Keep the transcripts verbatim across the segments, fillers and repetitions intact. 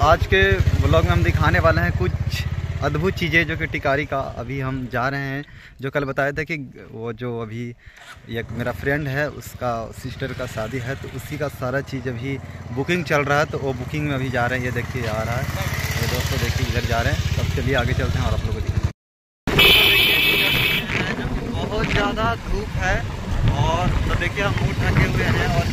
आज के व्लॉग में हम दिखाने वाले हैं कुछ अद्भुत चीज़ें जो कि टिकारी का अभी हम जा रहे हैं। जो कल बताया था कि वो जो अभी एक मेरा फ्रेंड है उसका सिस्टर का शादी है, तो उसी का सारा चीज़ अभी बुकिंग चल रहा है, तो वो बुकिंग में अभी जा रहे हैं। ये देखिए आ रहा है, ये दोस्तों देखिए इधर जा रहे हैं। तब चलिए आगे चलते हैं और आप लोगों को दिखाएंगे। बहुत ज़्यादा धूप है और तो देखिए हम मुँह ढके हुए हैं और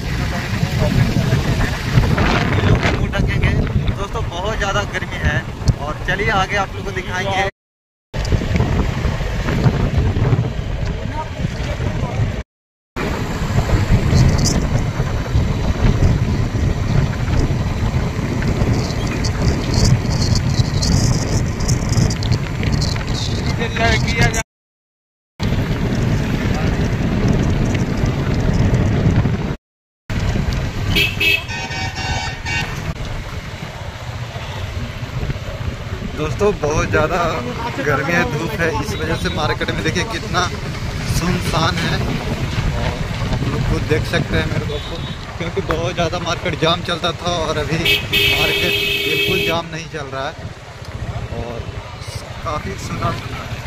मुँह ढकेंगे दोस्तों। बहुत ज़्यादा गर्मी है और चलिए आगे आप लोगों को दिखाएंगे। दोस्तों बहुत ज़्यादा गर्मी है, धूप है, इस वजह से मार्केट में देखिए कितना सुनसान है। और आप लोग खुद देख सकते हैं मेरे दोस्तों, क्योंकि बहुत ज़्यादा मार्केट जाम चलता था और अभी मार्केट बिल्कुल जाम नहीं चल रहा है और काफ़ी सुना सुना है।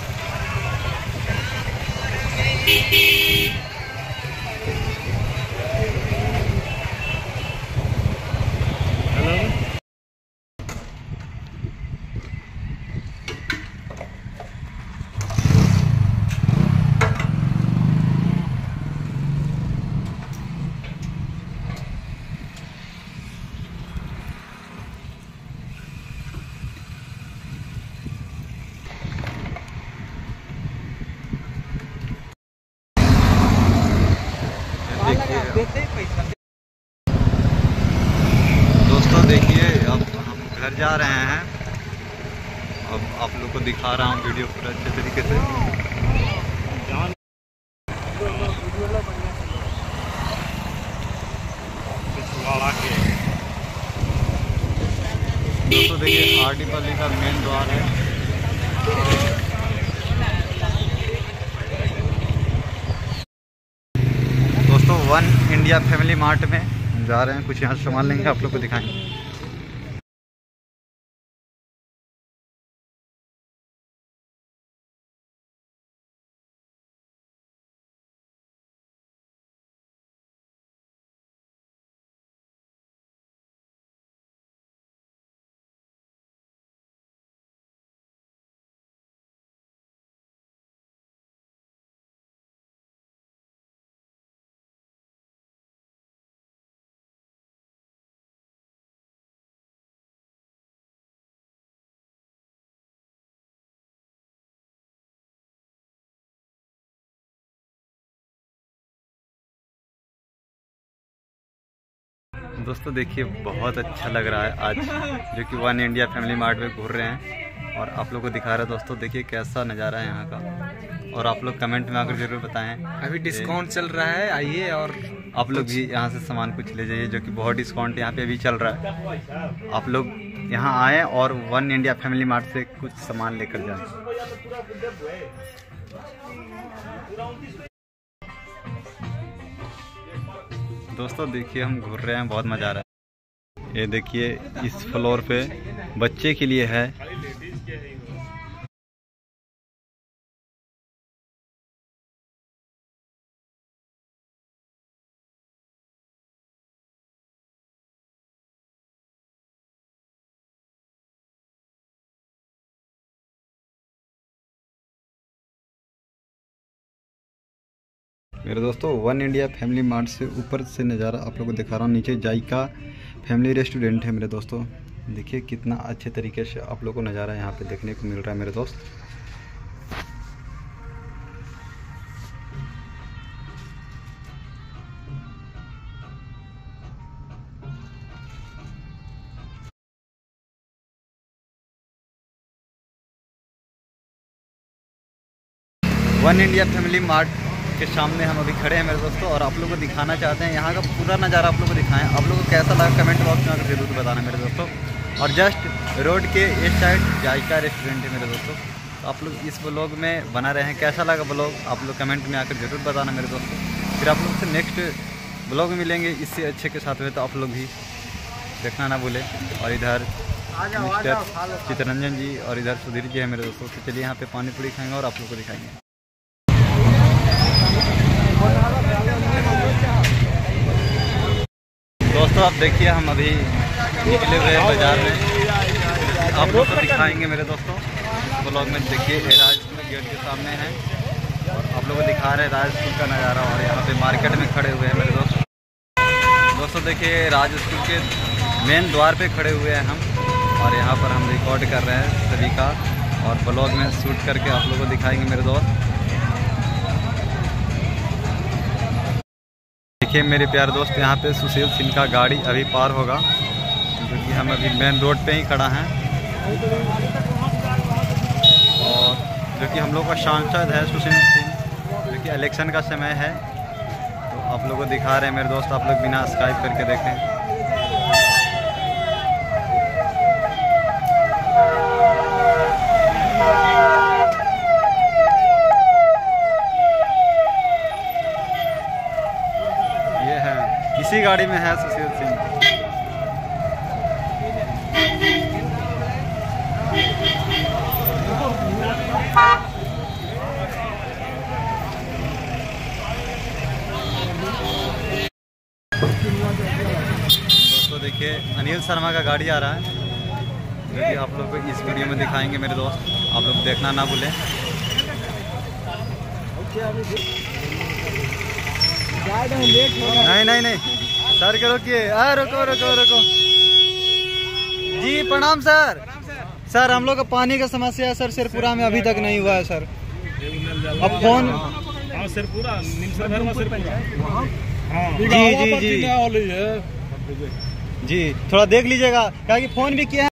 दोस्तों देखिए अब हम घर जा रहे हैं। अब आप लोग को दिखा रहा हूँ वीडियो पूरा अच्छे तरीके से। दोस्तों देखिए आरडीपल्ली का मेन द्वार है। दोस्तों वन इंडिया फैमिली मार्ट में जा रहे हैं, कुछ यहाँ सामान लेंगे, आप लोग को दिखाएंगे। दोस्तों देखिए बहुत अच्छा लग रहा है आज, जो कि वन इंडिया फैमिली मार्ट में घूर रहे हैं और आप लोग को दिखा रहे हैं। दोस्तों देखिए कैसा नज़ारा है यहाँ का, और आप लोग कमेंट में आकर जरूर बताएं। अभी डिस्काउंट चल रहा है, आइए और आप लोग भी यहाँ से सामान कुछ ले जाइए, जो कि बहुत डिस्काउंट यहाँ पे अभी चल रहा है। आप लोग यहाँ आएँ और वन इंडिया फैमिली मार्ट से कुछ सामान लेकर जाएँ। दोस्तों देखिए हम घूर रहे हैं, बहुत मज़ा आ रहा है। ये देखिए इस फ्लोर पे बच्चे के लिए है। मेरे दोस्तों वन इंडिया फैमिली मार्ट से ऊपर से नज़ारा आप लोगों को दिखा रहा हूँ। नीचे जायका फैमिली रेस्टोरेंट है मेरे दोस्तों। देखिए कितना अच्छे तरीके से आप लोगों को नज़ारा यहाँ पे देखने को मिल रहा है मेरे दोस्त। वन इंडिया फैमिली मार्ट के सामने हम अभी खड़े हैं मेरे दोस्तों, और आप लोगों को दिखाना चाहते हैं यहाँ का पूरा नज़ारा। आप लोगों को दिखाएं, आप लोगों को कैसा लगा कमेंट बॉक्स में आकर जरूर बताना मेरे दोस्तों। और जस्ट रोड के इस साइड जायका रेस्टोरेंट है मेरे दोस्तों। तो आप लोग इस ब्लॉग में बना रहे हैं, कैसा लगा ब्लॉग आप लोग कमेंट में आकर जरूर बताना मेरे दोस्तों। फिर आप लोग से नेक्स्ट ब्लॉग में मिलेंगे इससे अच्छे के साथ में, तो आप लोग भी देखना ना भूलें। और इधर मिस्टर चितरंजन जी और इधर सुधीर जी है मेरे दोस्तों। तो चलिए यहाँ पे पानी पूरी खाएंगे और आप लोग को दिखाएंगे। दोस्तों आप देखिए हम अभी निकले हुए हैं बाजार में, आप लोग को दिखाएंगे मेरे दोस्तों। इस ब्लॉग में देखिए राज गेट के सामने है और आप लोगों को दिखा रहे हैं राज स्कूल का नज़ारा। और यहाँ पे मार्केट में खड़े हुए हैं मेरे दोस्त। दोस्तों देखिए राज स्कूल के मेन द्वार पे खड़े हुए हैं हम और यहाँ पर हम रिकॉर्ड कर रहे हैं सभी का और ब्लॉग में शूट करके आप लोगों को दिखाएंगे मेरे दोस्त। देखिए मेरे प्यारे दोस्त, यहाँ पे सुशील सिंह का गाड़ी अभी पार होगा क्योंकि हम अभी मेन रोड पे ही खड़ा हैं और जो कि हम लोग का सांसद है सुशील सिंह, जो कि इलेक्शन का समय है। तो आप लोगों को दिखा रहे हैं मेरे दोस्त, आप लोग बिना स्काइप करके देखें। ये है, इसी गाड़ी में है सुशील सिंह। दोस्तों देखिए अनिल शर्मा का गाड़ी आ रहा है जो कि आप लोग को इस वीडियो में दिखाएंगे मेरे दोस्त, आप लोग देखना ना भूलें। नहीं नहीं नहीं सर के रोकिए, आ रोको रोको रोको जी। प्रणाम सर। सर हम लोग का पानी का समस्या है सर, सिरपुरा में अभी तक नहीं हुआ है सर। अब फोन जी जी जी जी थोड़ा देख लीजिएगा क्या कि फ़ोन भी किया है।